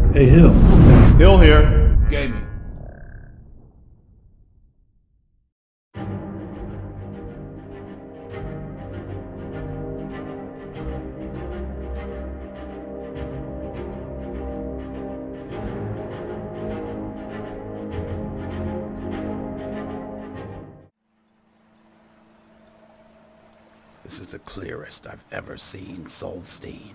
Hey, Hill. Hill here. Gaming. This is the clearest I've ever seen Solstein.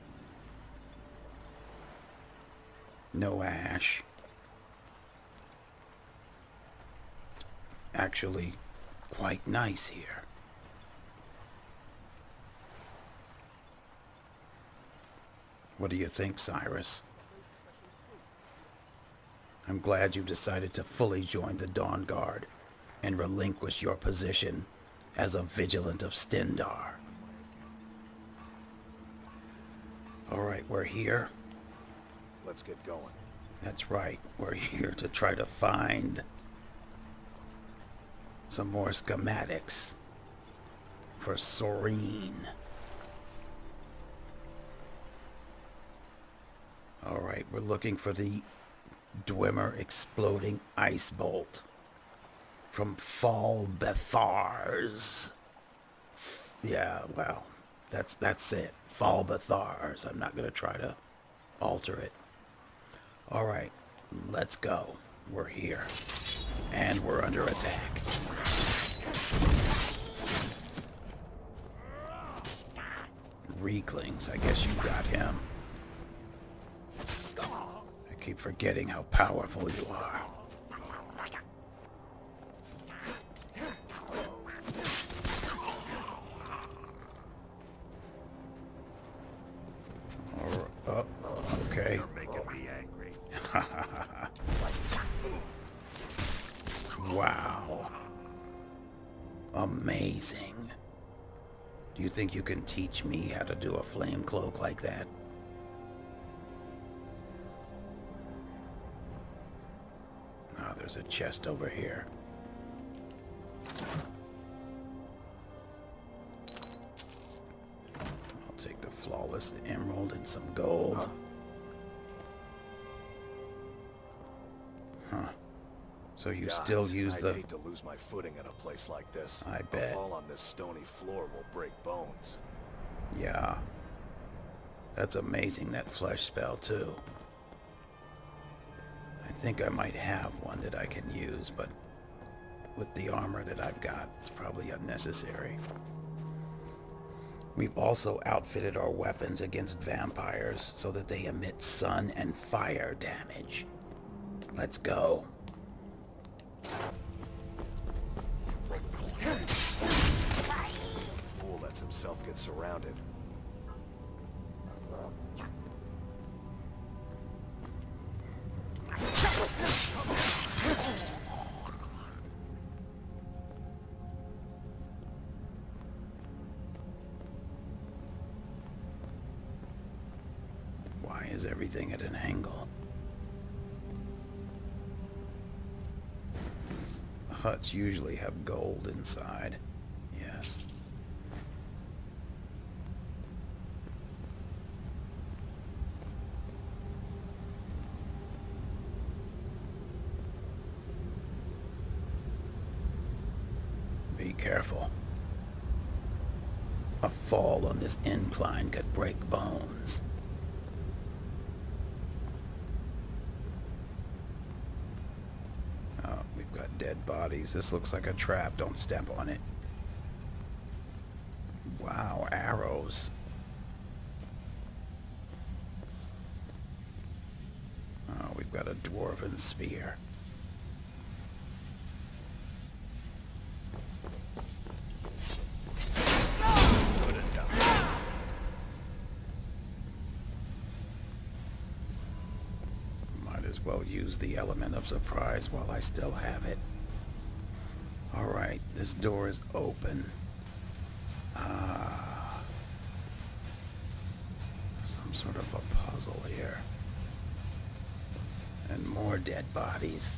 No ash. Actually, quite nice here. What do you think, Cyrus? I'm glad you decided to fully join the Dawn Guard and relinquish your position as a vigilant of Stendarr. All right, we're here. Let's get going. That's right, we're here to try to find some more schematics for Sorine. All right, we're looking for the Dwemer exploding ice bolt from Fall Bethars. Yeah, well, that's it. Fall Bethars. I'm not going to try to alter it. All right, let's go. We're here. And we're under attack. Reeklings, I guess you got him. I keep forgetting how powerful you are. Oh, okay. You're making me angry. Wow. Amazing. Do you think you can teach me how to do a flame cloak like that? Oh, there's a chest over here. I'll take the flawless emerald and some gold. Huh. So you still use I'd the... hate to lose my footing in a place like this. I bet. A fall on this stony floor will break bones. Yeah. That's amazing, that flesh spell, too. I think I might have one that I can use, but with the armor that I've got, it's probably unnecessary. We've also outfitted our weapons against vampires so that they emit sun and fire damage. Let's go. Fool lets himself get surrounded. Why is everything at an angle? Huts usually have gold inside. Yes. Be careful. A fall on this incline could break bones. Oh, we've got dead bodies. This looks like a trap. Don't step on it. Wow, arrows. Oh, we've got a dwarven spear. Might as well use the element of surprise while I still have it. Alright, this door is open. Some sort of a puzzle here. And more dead bodies.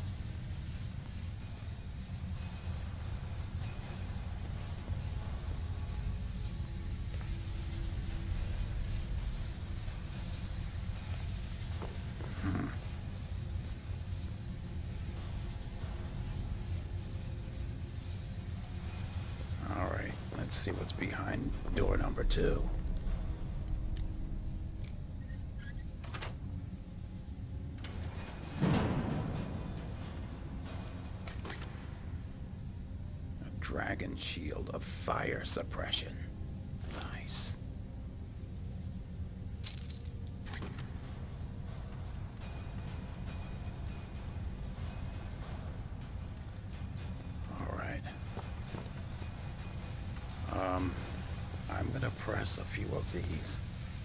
see what's behind door number 2. A dragon shield of fire suppression. Nice. I'm gonna press a few of these.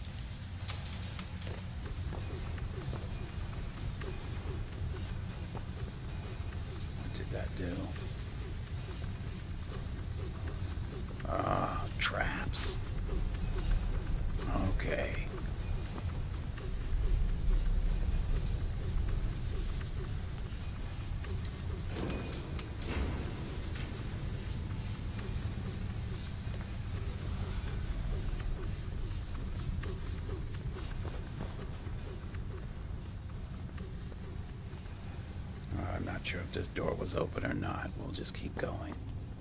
What did that do? Traps. Okay. I'm not sure if this door was open or not. We'll just keep going.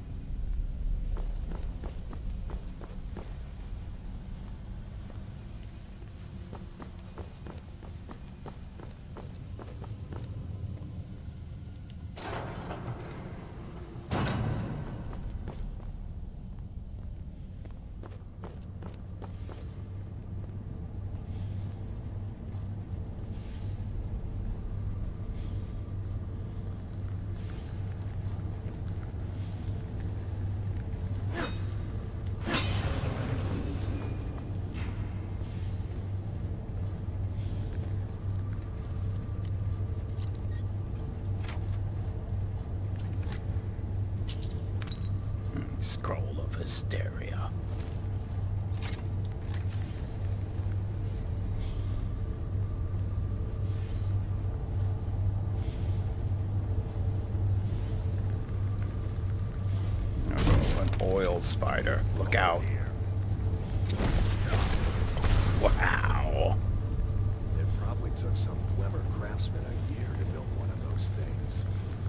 Scroll of Hysteria. Oh, an oil spider. Look out. Wow. It probably took some clever craftsman a year to build one of those things.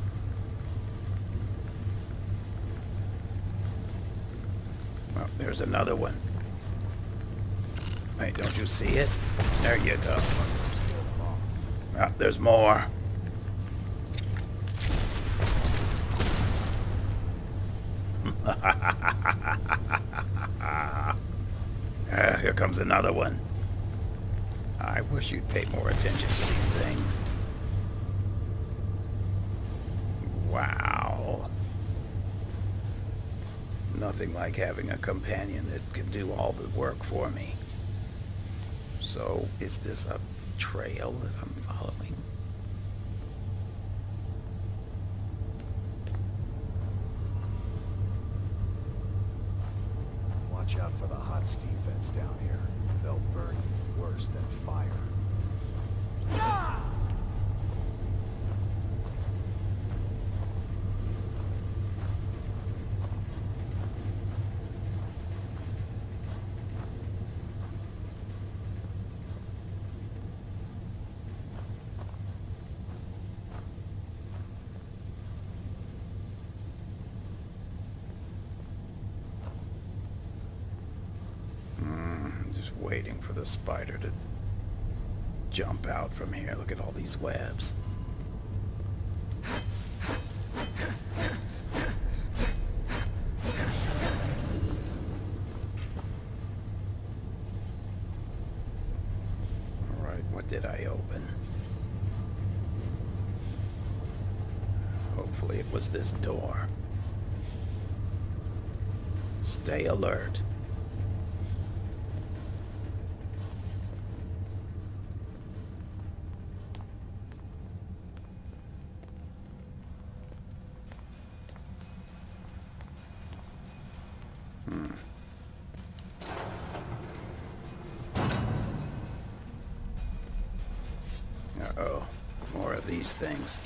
Well, there's another one. Wait, don't you see it? There you go. Ah, there's more. Here comes another one. I wish you'd pay more attention to these things. Wow. Nothing like having a companion that can do all the work for me. So, is this a trail that I'm following? Watch out for the hot steam vents down here. They'll burn you worse than fire. Just waiting for the spider to jump out from here. Look at all these webs. Alright, what did I open? Hopefully it was this door. Stay alert. Uh-oh. More of these things.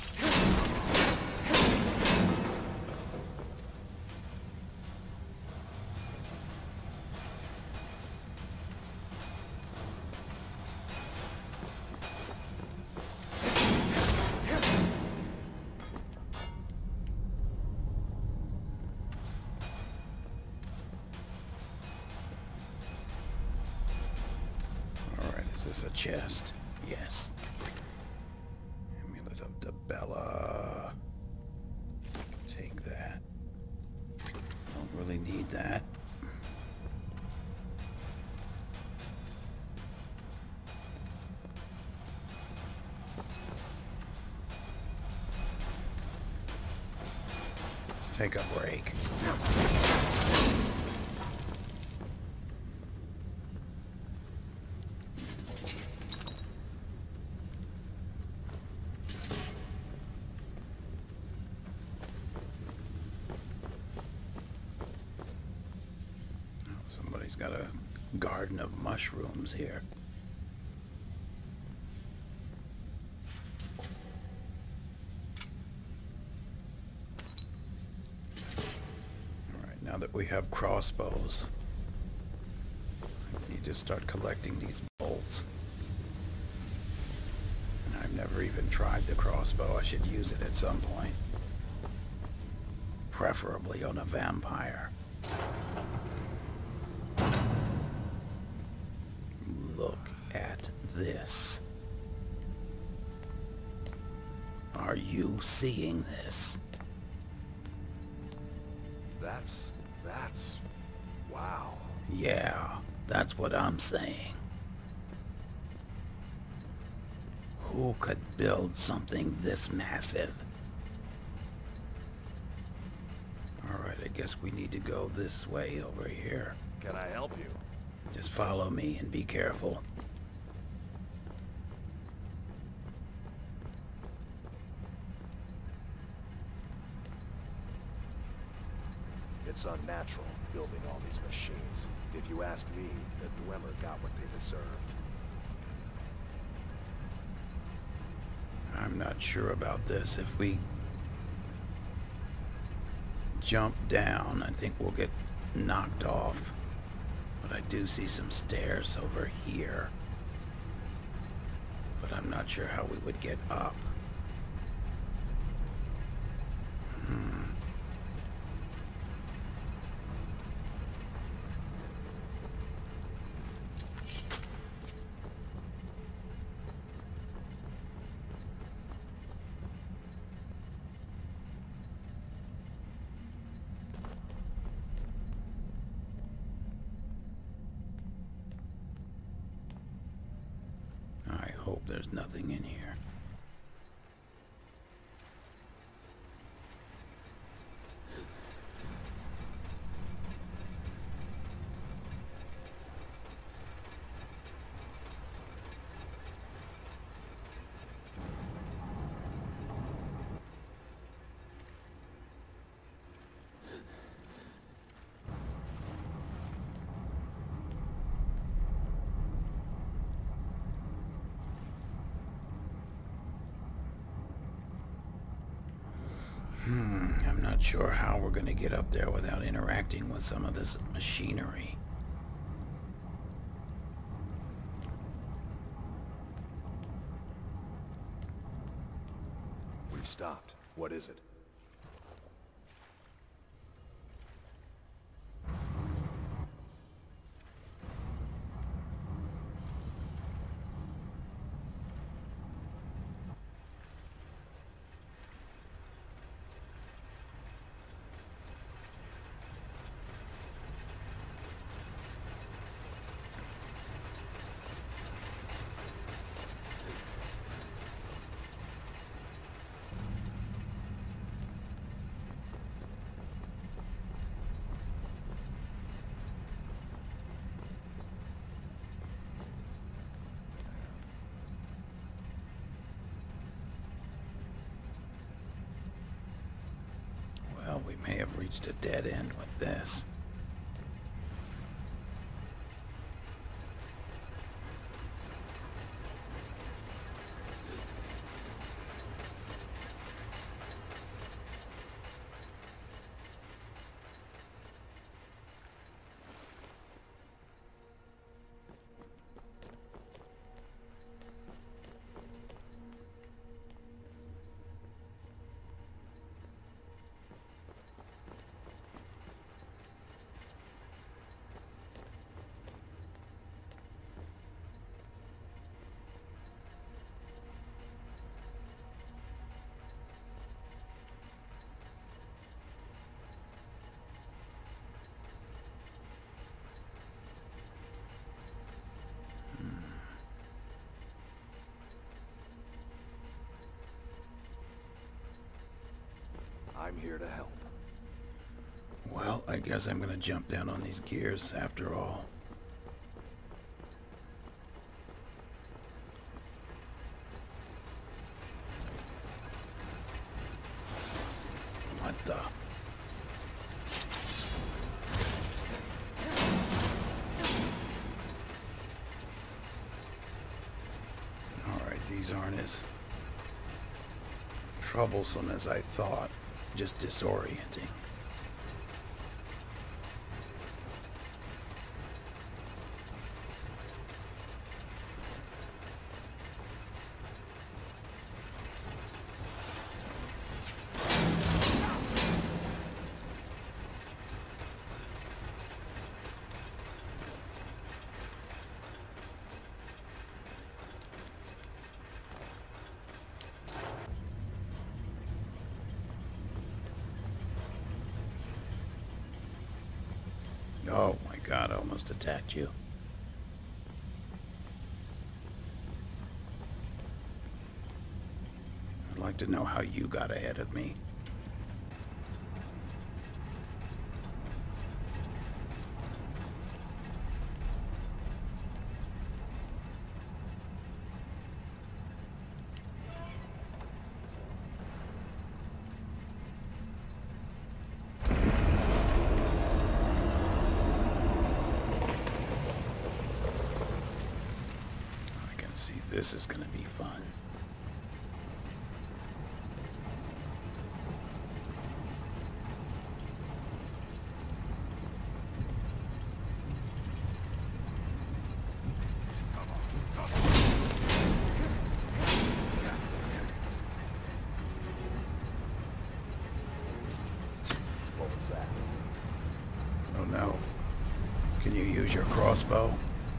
this a chest? Yes. Amulet of Dibella. Take that. Don't really need that. Take a break. Somebody's got a garden of mushrooms here. Alright, now that we have crossbows, we need to start collecting these bolts. I've never even tried the crossbow. I should use it at some point. Preferably on a vampire. Look at this. Are you seeing this? That's... wow. Yeah, that's what I'm saying. Who could build something this massive? Alright, I guess we need to go this way over here. Can I help you? Just follow me and be careful. It's unnatural, building all these machines. If you ask me, the Dwemer got what they deserved. I'm not sure about this. If we jump down, I think we'll get knocked off. But I do see some stairs over here. But I'm not sure how we would get up. I hope there's nothing in here. I'm not sure how we're going to get up there without interacting with some of this machinery. We've stopped. What is it? Well, we may have reached a dead end with this. I'm here to help. Well, I guess I'm gonna jump down on these gears after all. What the? Alright, these aren't as troublesome as I thought. Just disorienting. Oh my God, I almost attacked you. I'd like to know how you got ahead of me. See, this is gonna be fun. What was that? Oh no. Can you use your crossbow?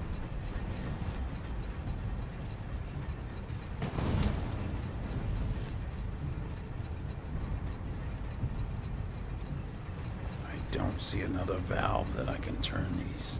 Don't see another valve that I can turn these.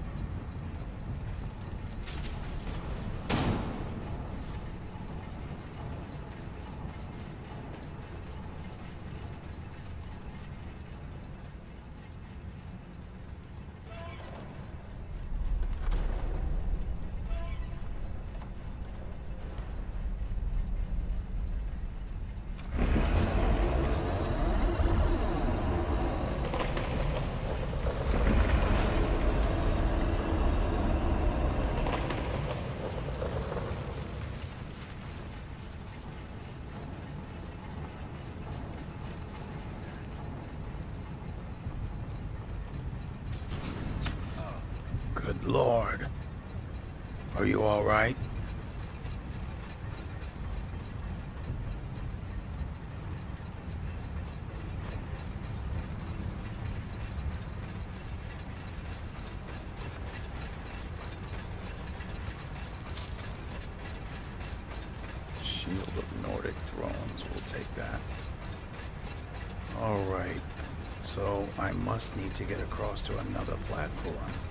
Good Lord. Are you all right? Shield of Nordic Thrones. We'll take that. All right. So I must need to get across to another platform.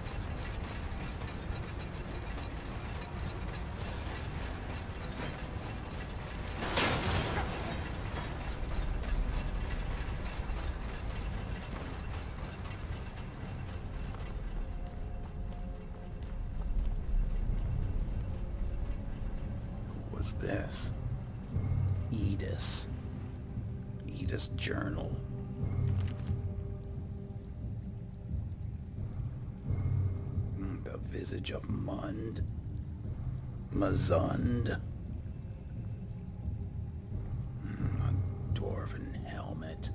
Was this? Edis. Edis Journal. The visage of Mund. Mazund. A dwarven helmet.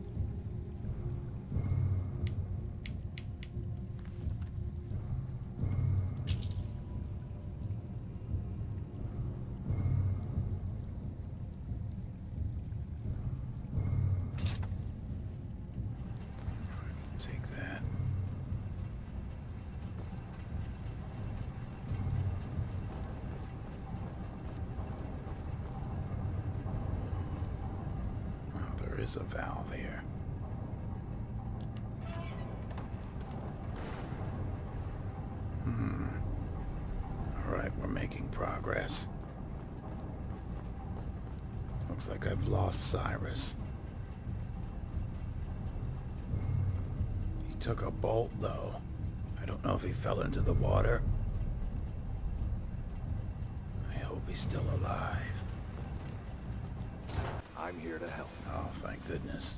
Take that. Oh, there is a valve here. All right, we're making progress. Looks like I've lost Cyrus. took a bolt, though. I don't know if he fell into the water. I hope he's still alive. I'm here to help. Oh, thank goodness.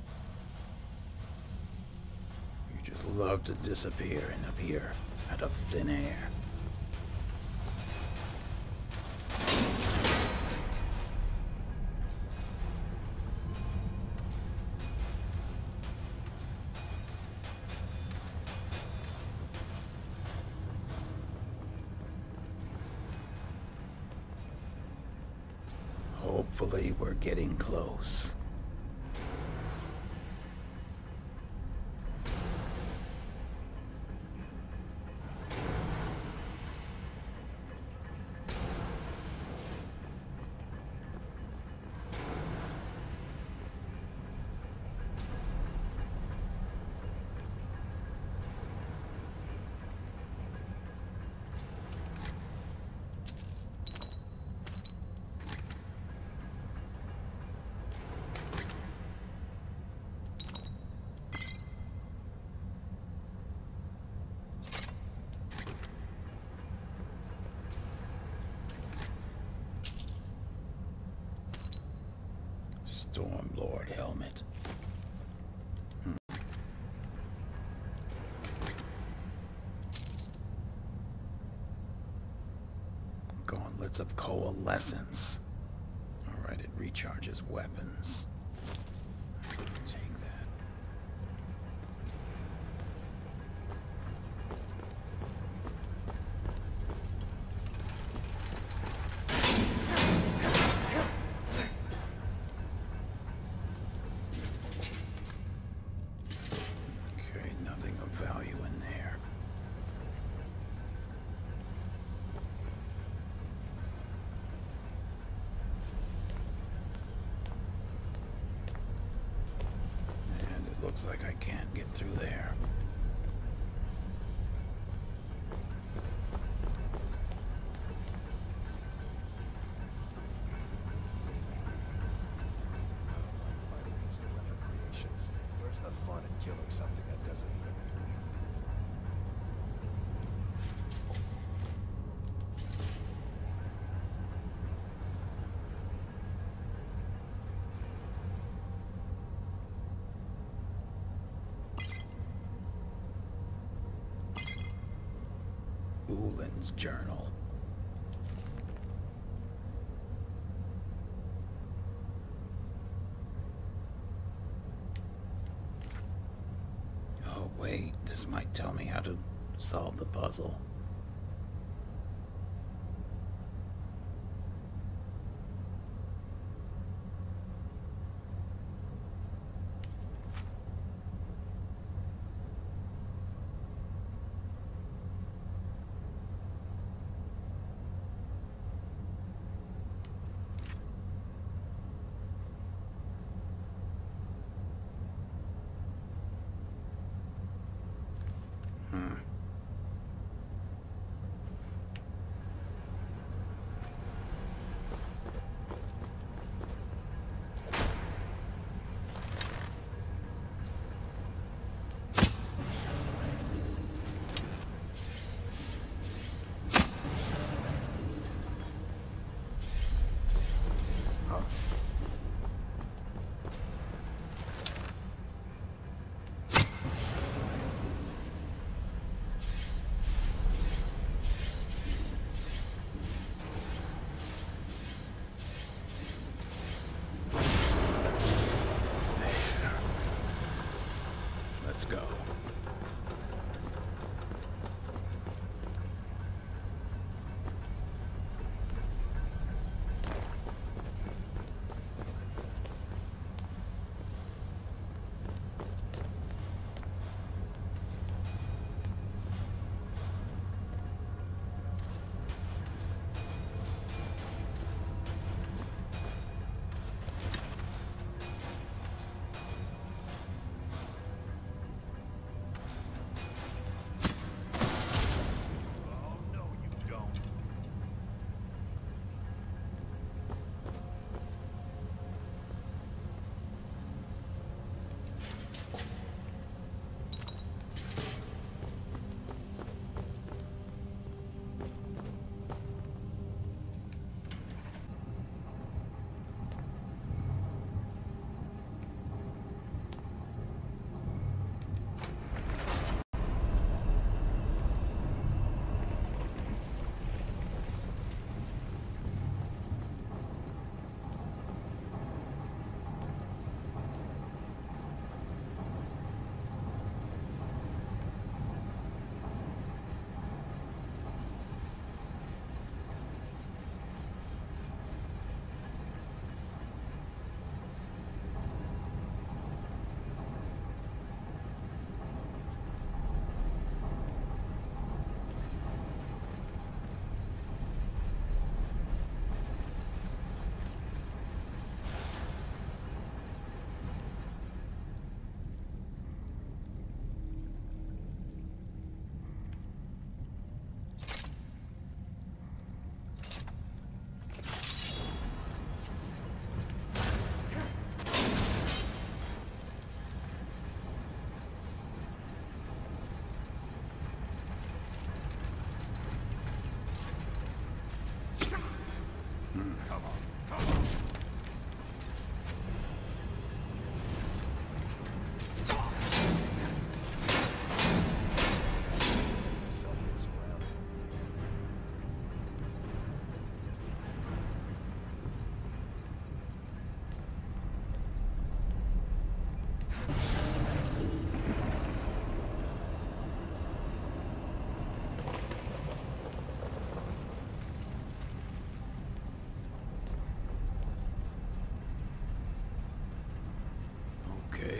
You just love to disappear and appear out of thin air. Hopefully, we're getting close. Stormlord helmet. Gauntlets of Coalescence. Alright, it recharges weapons. Take that. Okay, nothing of value in there. And it looks like I can't get through there. Fighting these Dwemer creations. Where's the fun in killing something that doesn't even bleed? Ulin's journal. Oh, wait, this might tell me how to solve the puzzle.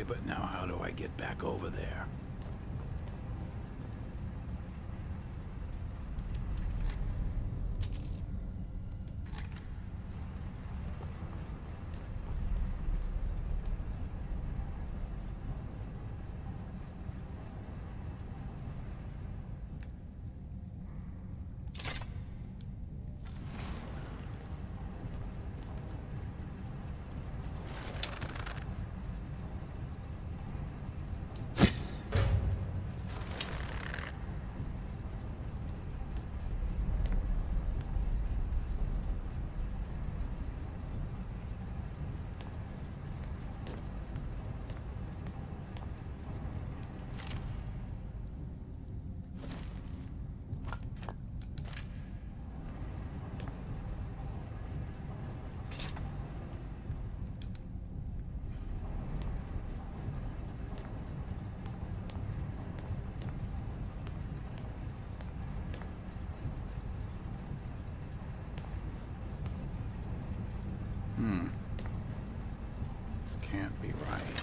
Okay, but now how do I get back over there? This can't be right.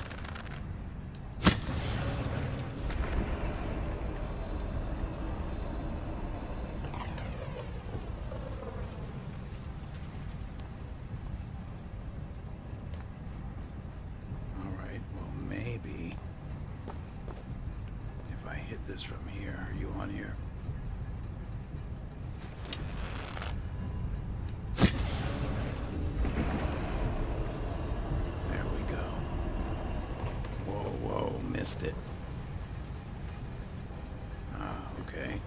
All right, well, maybe if I hit this from here. Are you on here? Missed it. Okay.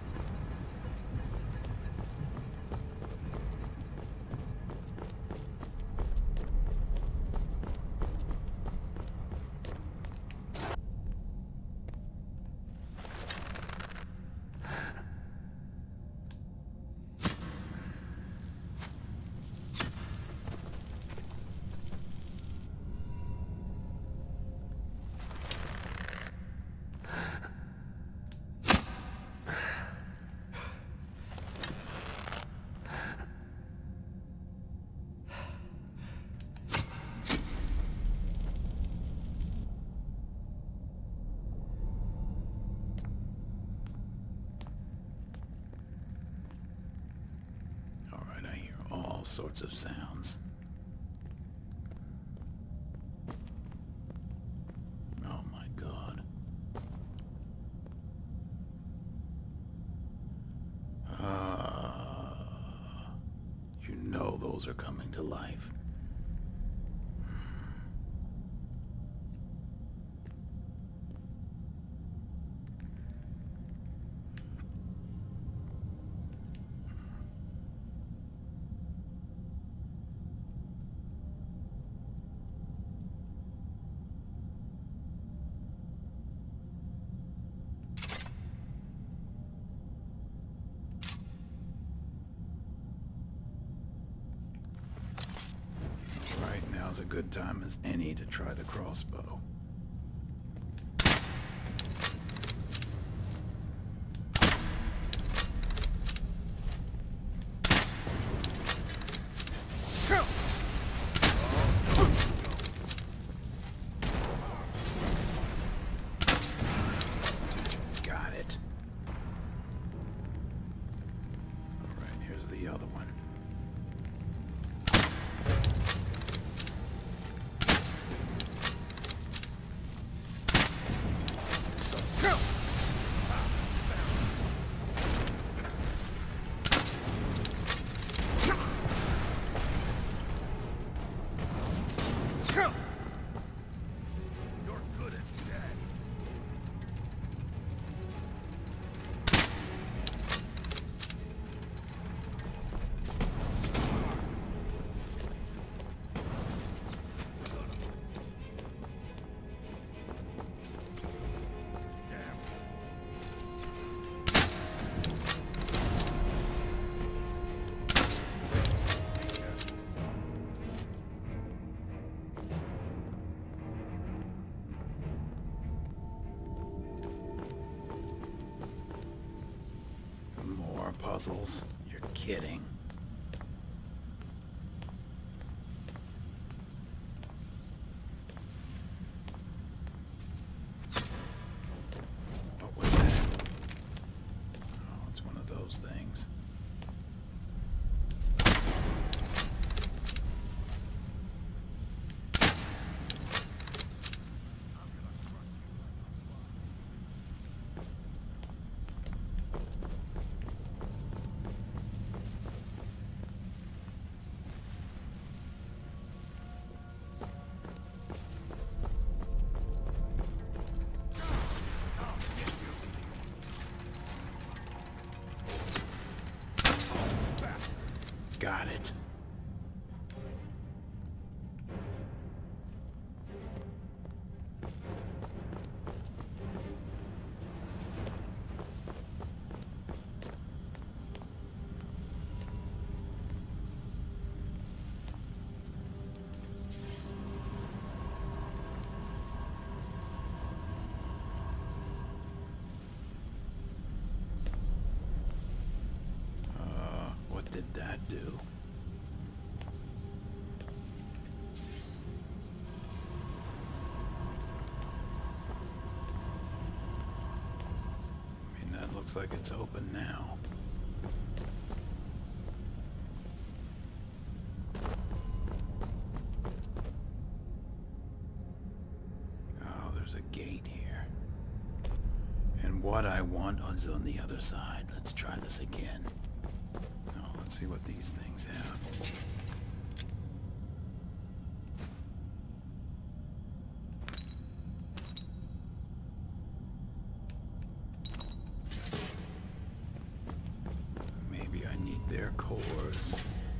All sorts of sounds. Oh my God. You know those are coming to life. Now's a good time as any to try the crossbow. Got it. All right, here's the other one. Puzzles? You're kidding. Got it. What did that do? I mean, that looks like it's open now. Oh, there's a gate here. And what I want is on the other side. Let's try this again. Oh, let's see what these things have. Maybe I need their cores.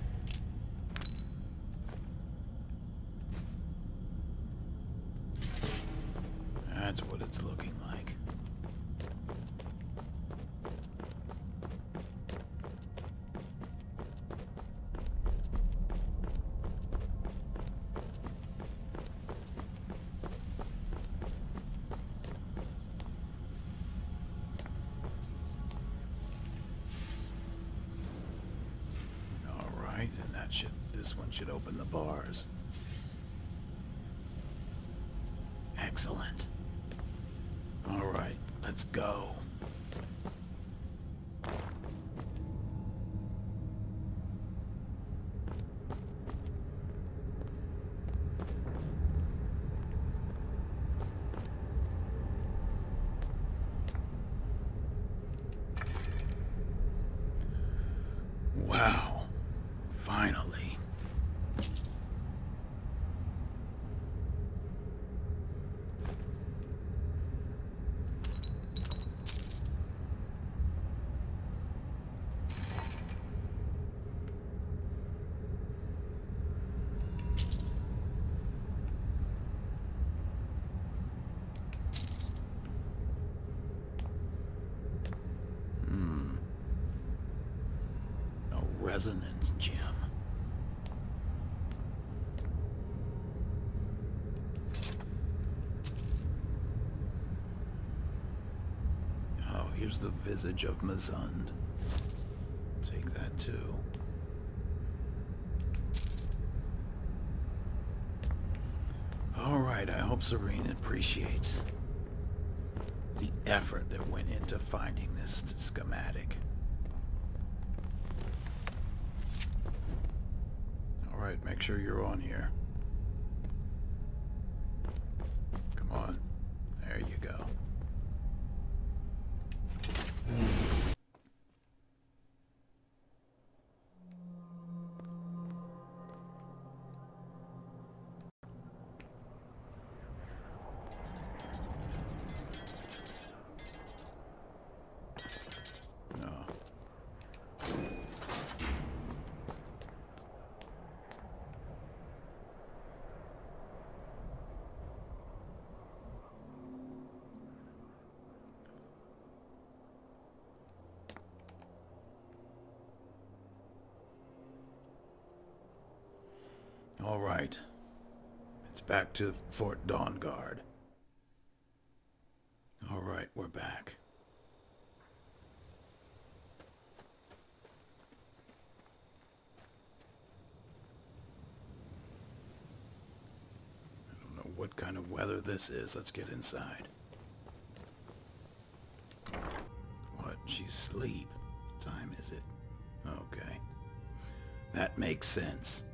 That's what it's looking like. And that this one should open the bars. Excellent. All right, let's go. Wow. Finally. A resonance gem. Here's the visage of Mizund. Take that too. Alright, I hope Serene appreciates the effort that went into finding this schematic. Alright, make sure you're on here. Come on. There you go. All right. It's back to Fort Dawnguard. All right, we're back. I don't know what kind of weather this is. Let's get inside. What? She's asleep. What time is it? Okay. That makes sense.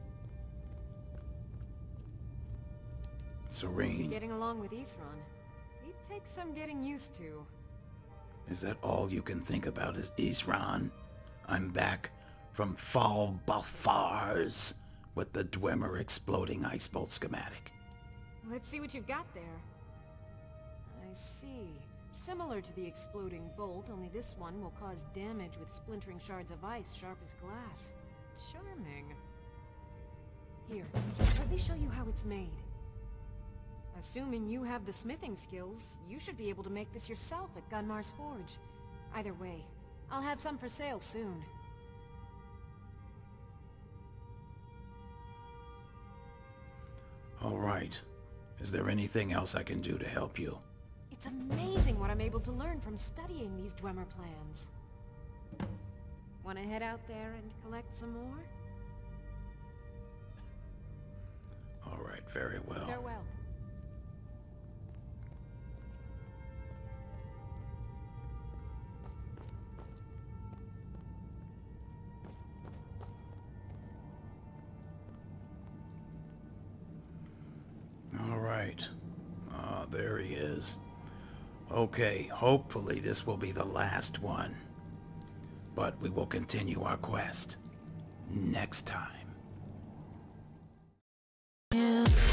Serene. Getting along with Isran. He'd take some getting used to. Is that all you can think about is Isran? I'm back from Fall Bethars with the Dwemer exploding ice bolt schematic. Let's see what you've got there. I see. Similar to the exploding bolt, only this one will cause damage with splintering shards of ice sharp as glass. Charming. Here, let me show you how it's made. Assuming you have the smithing skills, you should be able to make this yourself at Gunmar's Forge. Either way, I'll have some for sale soon. All right. Is there anything else I can do to help you? It's amazing what I'm able to learn from studying these Dwemer plans. Wanna head out there and collect some more? All right, very well. Farewell. All right. Ah, there he is. Okay, hopefully this will be the last one. But we will continue our quest next time.